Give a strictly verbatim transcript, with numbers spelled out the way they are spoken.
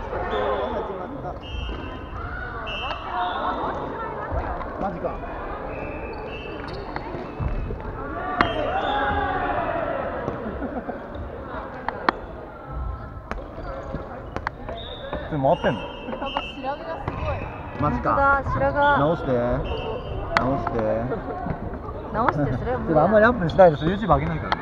マジか。それ回ってんの？ 多分白髪がすごい。 マジか。 白髪直して直して直してそれはもうあんまりアップしないです。YouTube 上げないからね。